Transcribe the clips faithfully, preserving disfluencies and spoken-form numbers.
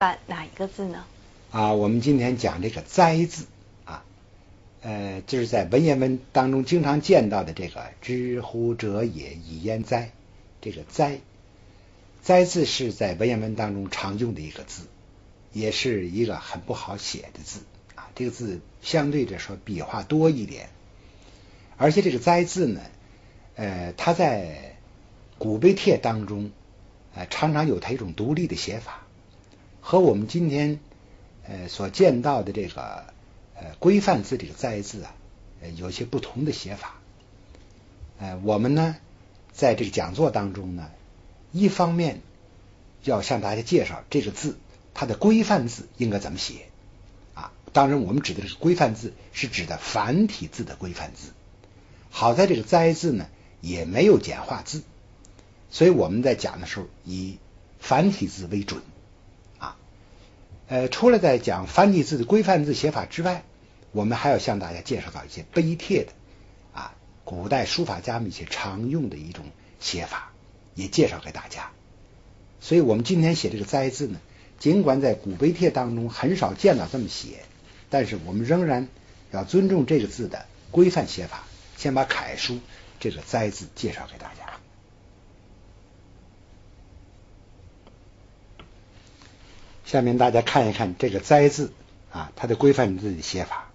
把哪一个字呢？ 啊，我们今天讲这个哉字啊，呃，就是在文言文当中经常见到的这个知乎者也，以焉哉，这个哉，哉字是在文言文当中常用的一个字，也是一个很不好写的字啊。这个字相对着说笔画多一点，而且这个哉字呢，呃，它在古碑帖当中，呃，常常有它一种独立的写法，和我们今天呃所见到的这个呃规范字这个哉字啊，呃，有些不同的写法。呃，我们呢在这个讲座当中呢，一方面要向大家介绍这个字它的规范字应该怎么写啊。当然我们指的是规范字，是指的繁体字的规范字。好在这个哉字呢也没有简化字，所以我们在讲的时候以繁体字为准啊。呃，除了在讲繁体字的规范字写法之外，我们还要向大家介绍到一些碑帖的啊，古代书法家们一些常用的一种写法，也介绍给大家。所以我们今天写这个哉字呢，尽管在古碑帖当中很少见到这么写，但是我们仍然要尊重这个字的规范写法，先把楷书这个哉字介绍给大家。下面大家看一看这个哉字啊，它的规范字的写法。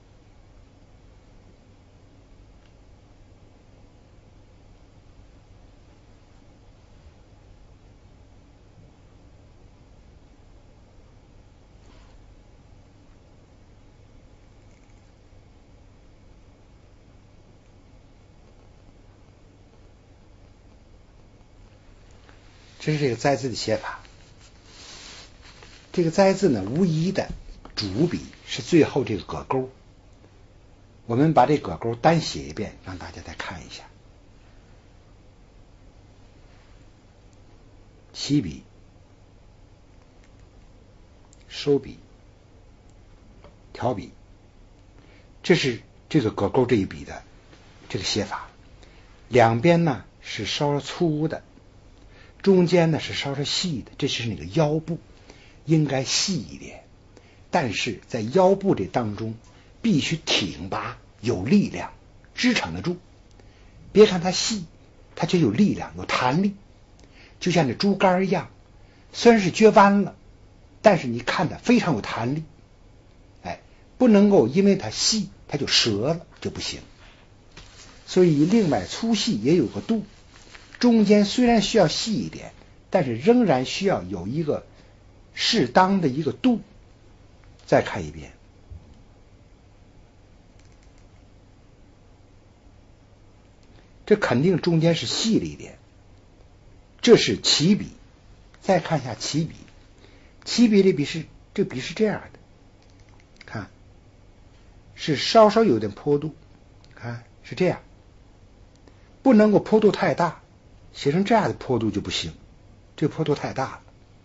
这是这个哉字的写法。这个哉字呢，无疑的主笔是最后这个葛钩。我们把这葛钩单写一遍，让大家再看一下。起笔、收笔、调笔，这是这个葛钩这一笔的这个写法。两边呢是稍稍粗的，中间呢是稍稍细的，这是那个腰部应该细一点，但是在腰部这当中必须挺拔有力量，支撑得住。别看它细，它就有力量有弹力，就像这竹竿一样，虽然是撅弯了，但是你看它非常有弹力。哎，不能够因为它细它就折了，就不行。所以另外粗细也有个度，中间虽然需要细一点，但是仍然需要有一个适当的一个度。再看一遍，这肯定中间是细了一点，这是起笔。再看一下起笔，起笔这笔是这笔是这样的，看是稍稍有点坡度，看是这样，不能够坡度太大，写成这样的坡度就不行，这坡度太大了，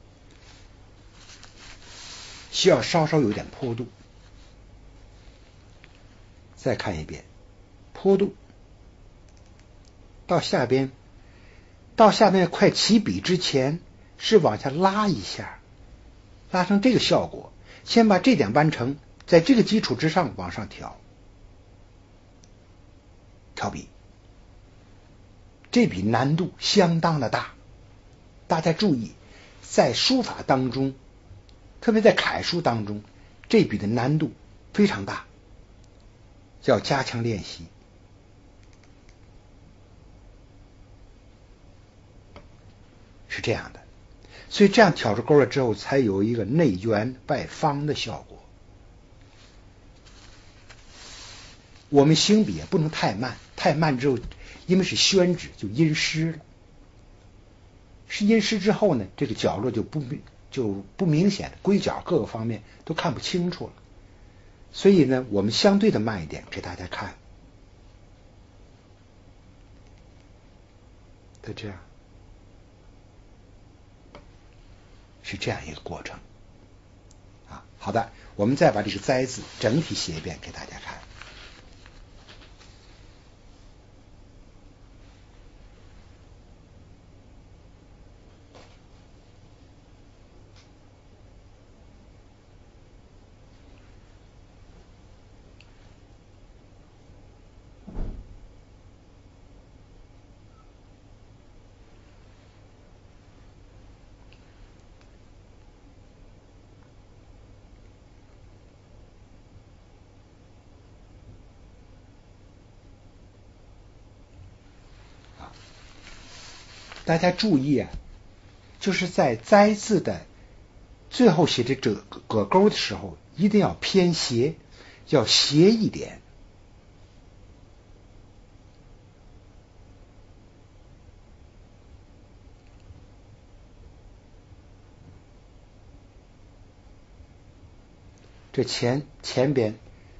需要稍稍有点坡度。再看一遍，坡度到下边，到下面快起笔之前是往下拉一下，拉成这个效果。先把这点完成，在这个基础之上往上调，调笔。这笔难度相当的大，大家注意，在书法当中，特别在楷书当中，这笔的难度非常大，要加强练习。是这样的，所以这样挑着钩了之后，才有一个内圆外方的效果。我们行笔也不能太慢，太慢之后，因为是宣纸就阴湿了，是阴湿之后呢，这个角落就不就不明显了，龟角各个方面都看不清楚了。所以呢，我们相对的慢一点给大家看，就这样，是这样一个过程啊。好的，我们再把这个哉字整体写一遍给大家看。 大家注意啊，就是在灾字的最后写这这葛钩的时候，一定要偏斜，要斜一点。这前前边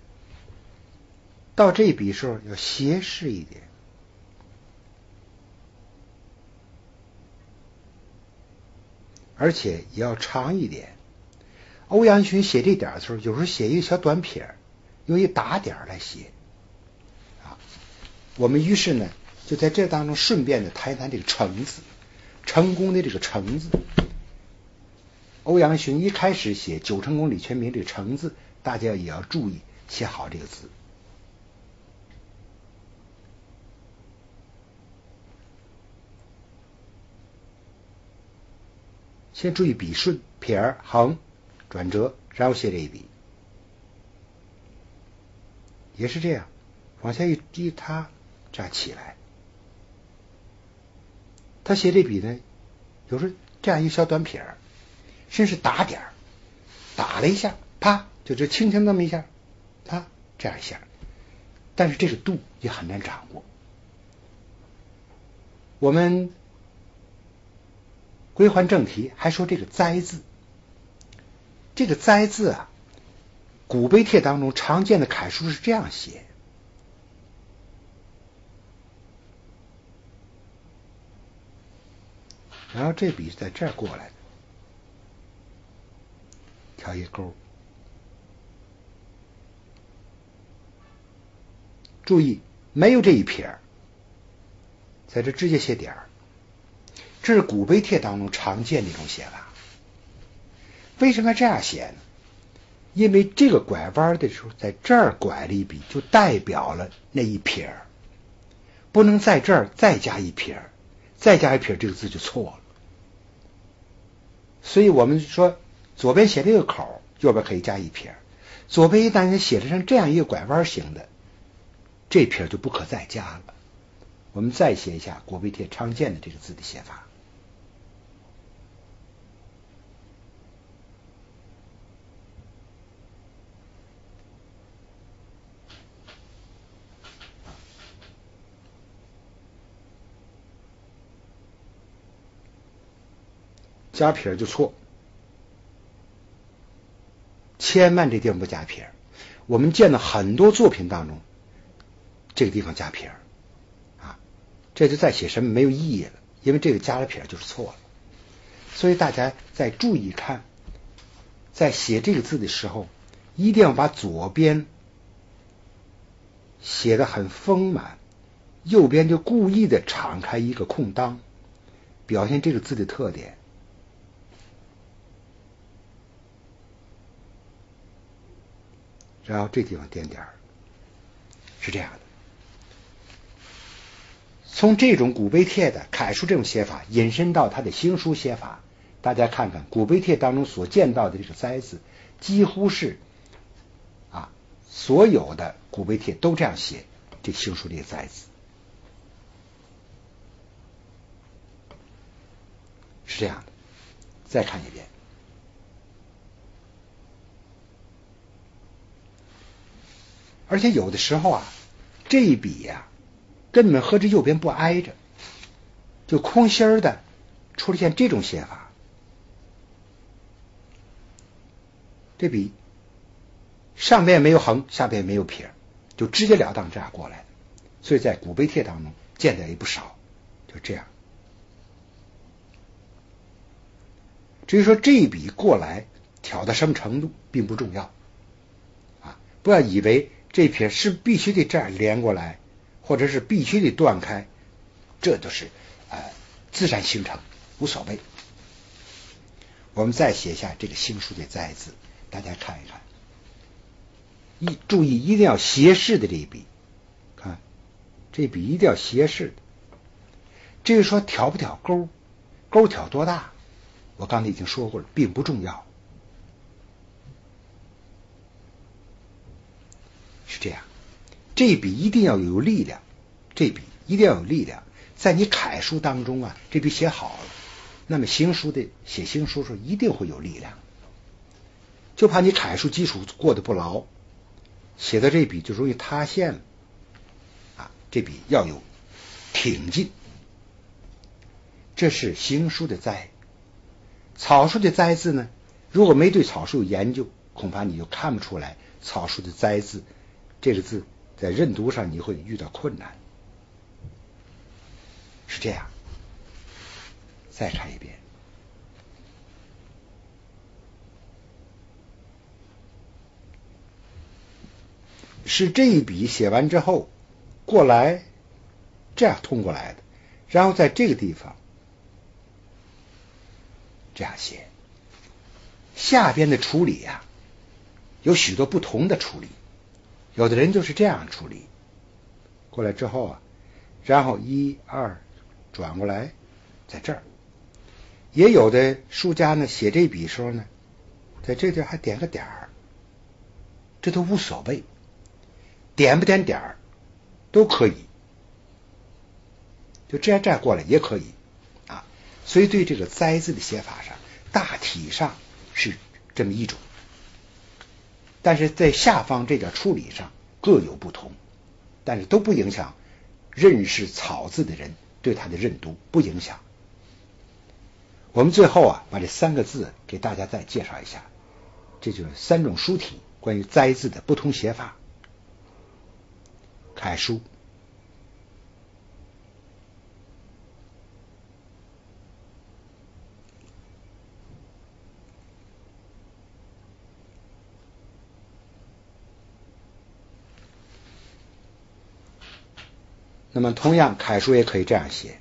到这一笔时候要斜视一点，而且也要长一点。欧阳询写这点的时候，有时候写一个小短撇，用一打点来写啊。我们于是呢，就在这当中顺便的谈一谈这个成字，成功的这个成字。欧阳询一开始写九成宫李全名这个成字，大家也要注意写好这个字。先注意笔顺，撇儿、横、转折，然后写这一笔，也是这样，往下一一塌，这样起来。他写这笔呢，有时候这样一小短撇儿，甚至打点儿，打了一下，啪，就这轻轻那么一下，啪，这样一下，但是这个度也很难掌握。我们归还正题，还说这个灾字，这个灾字啊，古碑帖当中常见的楷书是这样写，然后这笔是在这儿过来的，挑一勾，注意没有这一撇，在这直接写点儿，这是古碑帖当中常见的一种写法。为什么这样写呢？因为这个拐弯的时候，在这儿拐了一笔，就代表了那一撇，不能在这儿再加一撇，再加一撇这个字就错了。所以我们说左边写这个口，右边可以加一撇，左边一旦写成这样一个拐弯形的，这撇就不可再加了。我们再写一下古碑帖常见的这个字的写法。加撇就错，千万这地方不加撇。我们见到很多作品当中，这个地方加撇啊，这就再写什么没有意义了，因为这个加了撇就是错了。所以大家再注意看，在写这个字的时候，一定要把左边写得很丰满，右边就故意的敞开一个空当，表现这个字的特点。然后这地方点点儿，是这样的。从这种古碑帖的楷书这种写法引申到它的行书写法，大家看看古碑帖当中所见到的这个灾字，几乎是啊所有的古碑帖都这样写这行书这个灾字，是这样的。再看一遍。而且有的时候啊，这一笔呀、啊，根本和这右边不挨着，就空心儿的出现这种写法。这笔上边没有横，下边没有撇，就直截了当这样过来的。所以在古碑帖当中见的也不少，就这样。至于说这一笔过来挑到什么程度并不重要啊，不要以为这撇是必须得这样连过来，或者是必须得断开，这都是呃自然形成，无所谓。我们再写一下这个行书的灾字，大家看一看，一注意一定要斜视的这一笔，看这笔一定要斜视的。至于说挑不挑钩，钩挑多大，我刚才已经说过了，并不重要。是这样，这笔一定要有力量，这笔一定要有力量， 在你楷书当中啊，这笔写好了，那么行书的写行书时候一定会有力量，就怕你楷书基础过得不牢，写到这笔就容易塌陷了啊！这笔要有挺劲，这是行书的栽。草书的栽字呢，如果没对草书有研究，恐怕你就看不出来草书的栽字这个字在认读上你会遇到困难。是这样，再看一遍。是这一笔写完之后过来这样通过来的，然后在这个地方这样写。下边的处理呀、啊，有许多不同的处理，有的人就是这样处理过来之后啊，然后一二转过来在这儿。也有的书家呢写这笔时候呢，在这地还点个点儿，这都无所谓，点不点点儿都可以，就这样这样过来也可以啊。所以对这个栽字的写法上，大体上是这么一种，但是在下方这点处理上各有不同，但是都不影响认识草字的人对它的认读，不影响。我们最后啊，把这三个字给大家再介绍一下，这就是三种书体关于栽字的不同写法。楷书，那么同样楷书也可以这样写。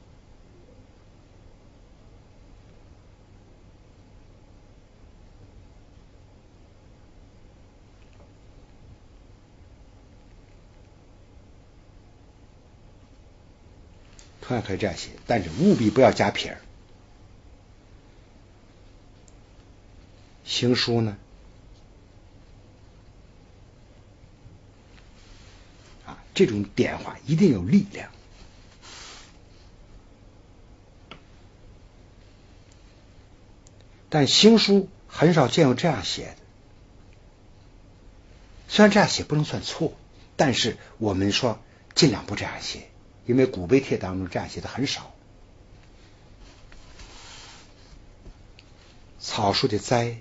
同样可以这样写，但是务必不要加撇儿。行书呢，啊，这种点画一定有力量。但行书很少见有这样写的，虽然这样写不能算错，但是我们说尽量不这样写，因为古碑帖当中这样写的很少。草书的栽，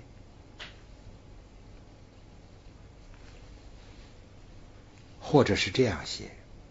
或者是这样写，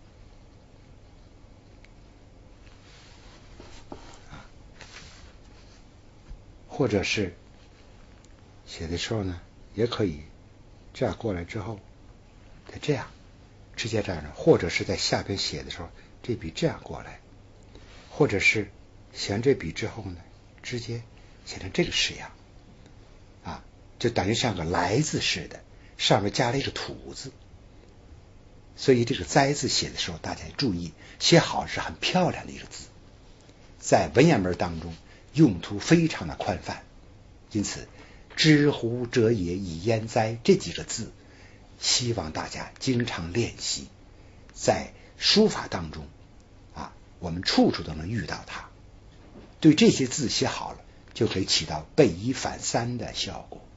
或者是写的时候呢，也可以这样过来之后，再这样直接这样的，或者是在下边写的时候，这笔这样过来，或者是写完这笔之后呢，直接写成这个式样啊，就等于像个来字似的，上面加了一个土字。所以这个栽字写的时候，大家注意，写好是很漂亮的一个字，在文言文当中用途非常的宽泛，因此知乎者也以焉哉这几个字，希望大家经常练习，在书法当中啊，我们处处都能遇到它。对这些字写好了，就可以起到背一反三的效果。